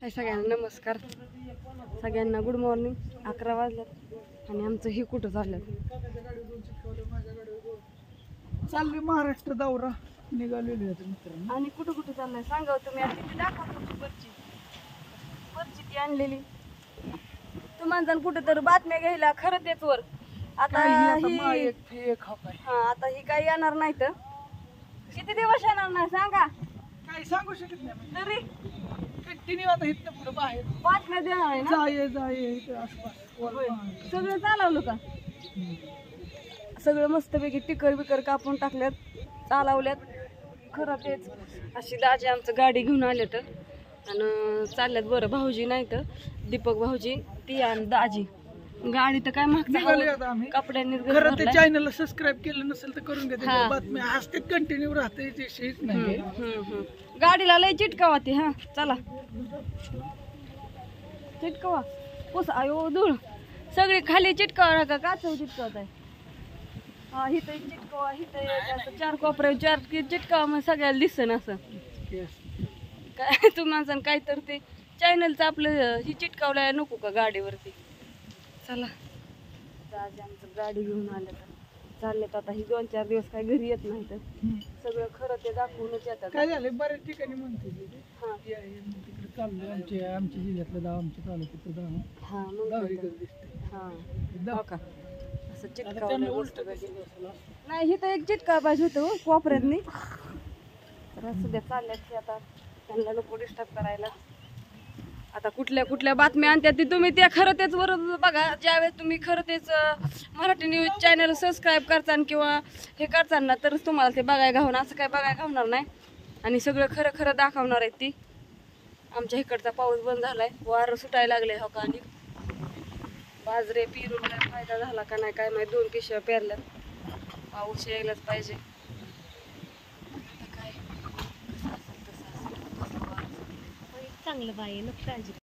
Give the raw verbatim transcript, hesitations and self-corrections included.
हाय सगळ्यांना नमस्कार. सगळ्यांना गुड मॉर्निंग. अकरा वाजल्यात आणि आमचं हे कुठं झालं चालले महाराष्ट्र दौरा निघालेले मित्रांनो. आणि कुठं कुठं चाललंय सांगा तुम्ही. आता ती दाखवा तुमची पर्ची पर्ची ती आणलेली तुम्हाला जण कुठं तर बातम्या घ्यायला खरं तेच वर. आता ही हा आता ही काही येणार नाही तर किती दिवस येणार नाही सांगा. काही सांगू शकत नाही तरी कंटिन्यू आता इथं पुढे बाहेर बातम्या देणार आहे ना. जाय जाय इथं आसपास सगळं चालवलं का सगळं मस्तपैकी टिकर बिकर कापून टाकल्यात चालवल्यात खरं तेच. अशी दाजी आमचं गाडी घेऊन आले तर आणि चालल्यात. बरं भाऊजी नाही तर दीपक भाऊजी ती आणि दाजी गाडी तर काय निघाले मागचं आता आम्ही. कपड्यांनी खरं ते चॅनलला सबस्क्राईब केलं नसेल तर करून घ्या. हा. त्याच्या बातम्या हसते कंटिन्यू राहते शेच नाही. गाडीला लय चिटकावा ती. हा चला चिटकावा पुस आयो धूळ सगळी खाली चिटकावा का काच चिटकावत आहे. हा हिथं एक चिटकावा हिथं एक असं चार कोपऱ्या चार चिटकावा मग सगळ्याला दिसन असं काय तुम्हाला काय तर ते चॅनलचं आपलं ही चिटकावलाय नको का गाडीवरती. चला आज आमचं गाडी घेऊन आलं तर चाललेत. आता ही दोन चार दिवस काय घरी येत नाही तर सगळं खरं ते दाखवूनच येतात. काय झालं बऱ्याच ठिकाणी म्हणते हा तिकडे चाललंय आमच्या आमच्या जिल्ह्यातलं गाव आमच्या तालुक्यातलं गाव हा मग गावी काय तर. दिसते. हा हो का असं आता चिटकावलं त्यांना गोष्ट उलटं कशी. दिसत असेल असं. नाही ही तर एक चिटका पाहिजे होतं कोपऱ्यातनी. तर सध्या चालल्यात की आता त्यांना नको डिस्टर्ब करायला. आता कुठल्या कुठल्या बातम्या आणतात ते तुम्ही त्या खरं तेच वर बघा. ज्यावेळेस तुम्ही खरं तेच मराठी न्यूज चॅनल सबस्क्राईब करताना किंवा हे करताना तरच तुम्हाला ते बघायला घावणार. असं काय बघायला घावणार नाही. आणि सगळं खरं खरं दाखवणार आहेत ती. आमच्या इकडचा पाऊस बंद झालाय वारं सुटायला लागले हो का. आणि बाजरे पिरून काय फायदा झाला का नाही काय माहिती. दोन पिशव्या पेरल्यात पाऊस यायलाच पाहिजे. आता काय कसं असेल तसं असेल. चांगलं बाई नको काळजी.